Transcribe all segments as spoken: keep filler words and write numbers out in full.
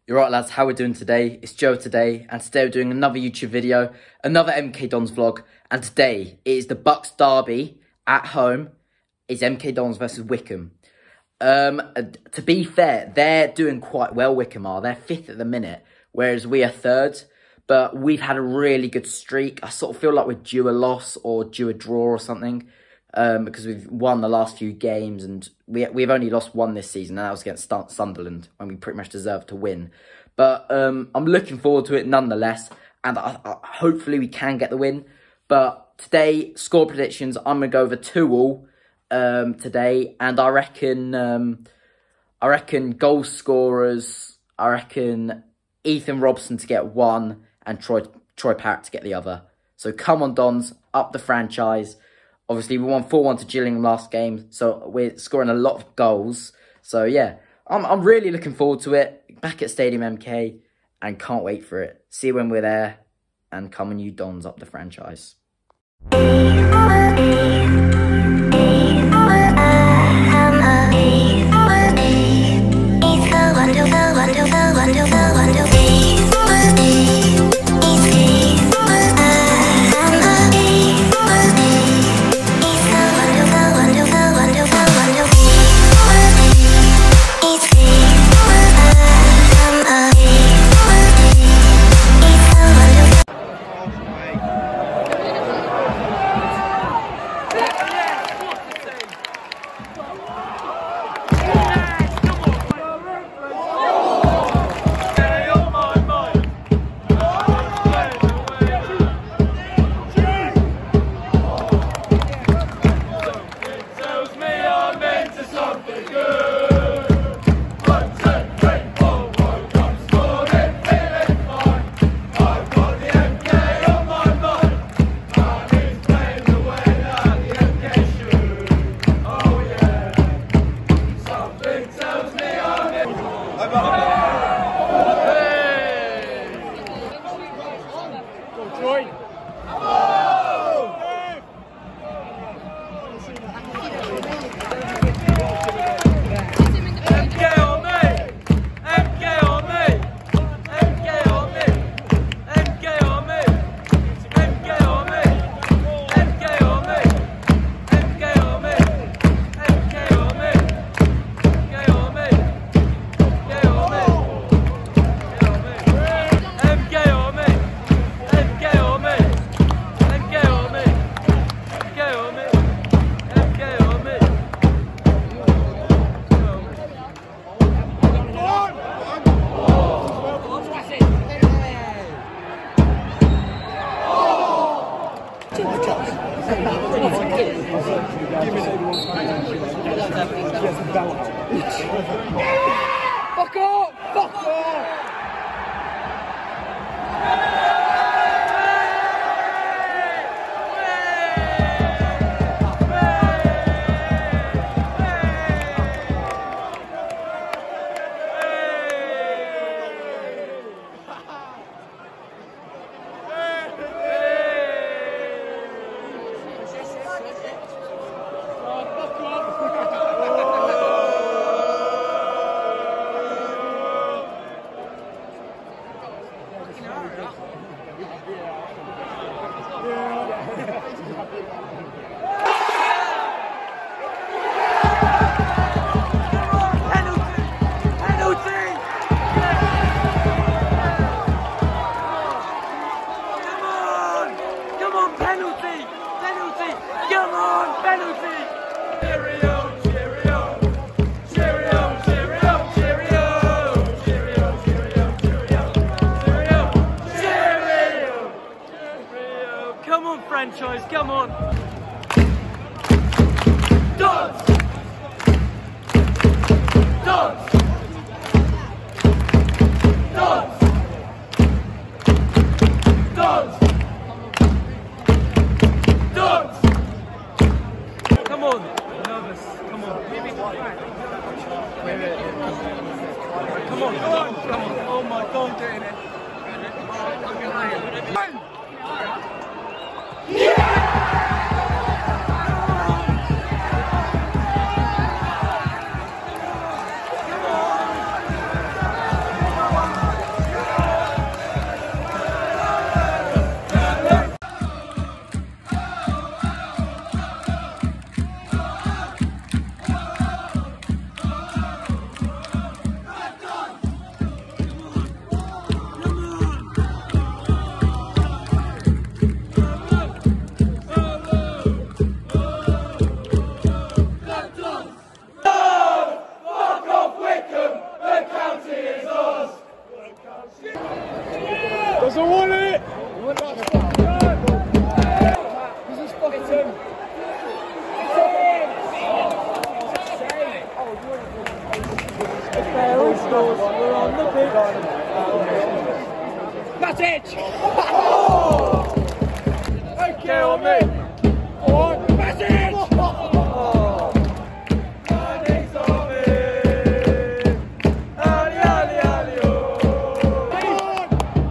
You're right, lads, how we're doing today? It's Joe today, and today we're doing another YouTube video, another M K Dons vlog, and today it is the Bucks derby at home. It's M K Dons versus Wycombe. Um, to be fair, they're doing quite well, Wycombe are. They're fifth at the minute, whereas we are third, but we've had a really good streak. I sort of feel like we're due a loss or due a draw or something, um, because we've won the last few games, and we, we've only lost one this season, and that was against Sunderland, when we pretty much deserved to win. But um, I'm looking forward to it nonetheless, and I, I, hopefully we can get the win. But today, score predictions, I'm going to go over two all um, today, and I reckon, um, I reckon goal scorers, I reckon Ethan Robson to get one, and Troy, Troy Parrott to get the other. So come on, Dons, up the franchise. Obviously, we won four one to Gillingham last game, so we're scoring a lot of goals. So, yeah, I'm, I'm really looking forward to it. Back at Stadium M K, and can't wait for it. See you when we're there, and come on, you Dons, up the franchise. Fuck off! Fuck off! Franchise, come on! Dons! Dons! Dons! Dons! Dons! Come on! Nervous, come on. Come on, come on, come on. Oh my God, doing it. Matic! Oh! Okay on me! Go on, Matic! Oh! Matic's on me! Ali, ali, ali, oh! Come on!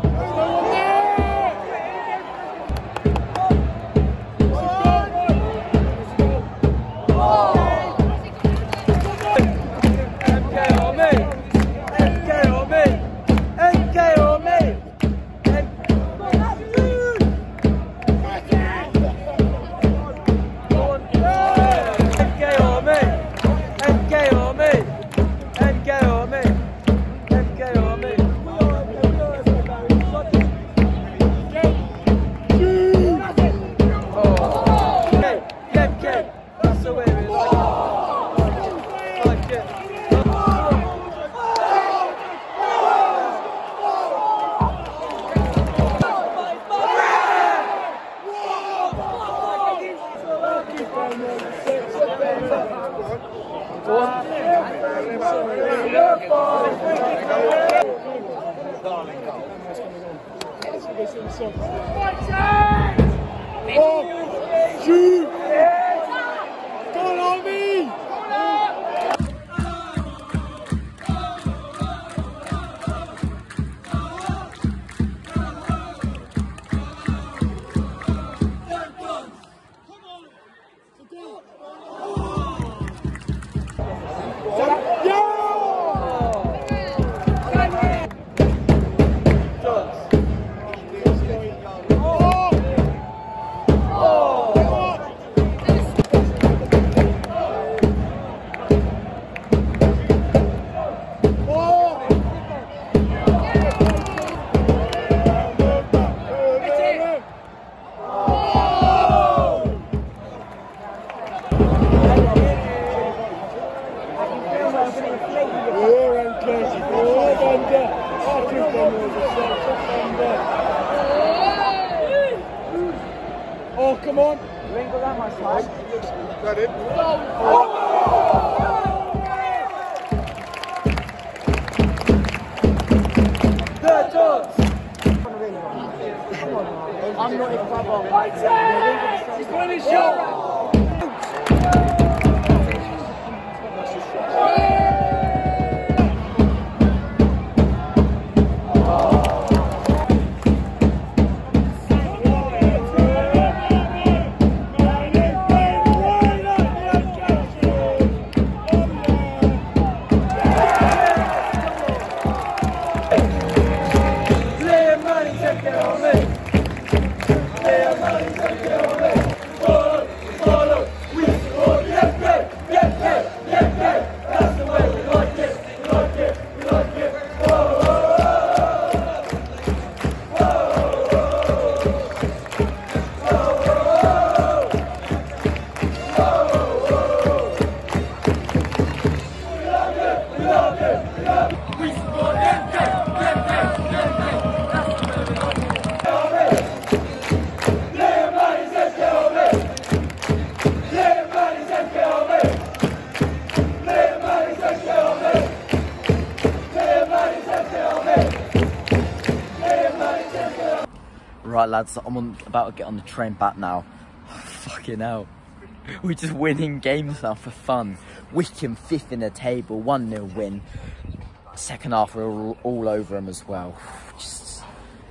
M K on me! M K on me! M K on me! Oh, shoot! Go on me! Oh, come on. You ain't got that much time. That it? Oh. Third chance. I'm not in trouble. He's got his shot. Right lads, I'm on, about to get on the train back now. Fucking hell. We're just winning games now for fun. Wickham fifth in the table, one nil win. Second half we're all, all over them as well. Just,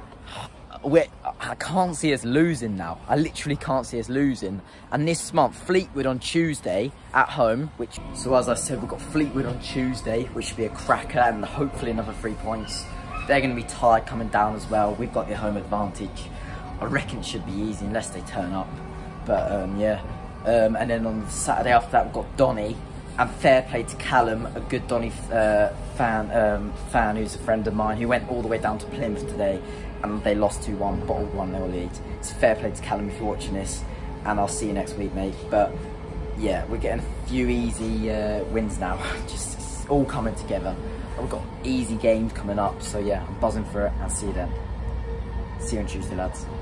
we're, I can't see us losing now. I literally can't see us losing. And this month, Fleetwood on Tuesday at home, which, so as I said, we've got Fleetwood on Tuesday, which should be a cracker, and hopefully another three points. They're going to be tired coming down as well. We've got the home advantage. I reckon it should be easy unless they turn up. But um, yeah. Um, and then on Saturday after that, we've got Donny. And fair play to Callum, a good Donny uh, fan, um, fan who's a friend of mine, who went all the way down to Plymouth today. And they lost two one, bottled one nil lead. It's fair play to Callum if you're watching this. And I'll see you next week, mate. But yeah, we're getting a few easy uh, wins now. Just it's all coming together. We've got easy games coming up, so yeah, I'm buzzing for it. I'll see you then. See you on Tuesday, lads.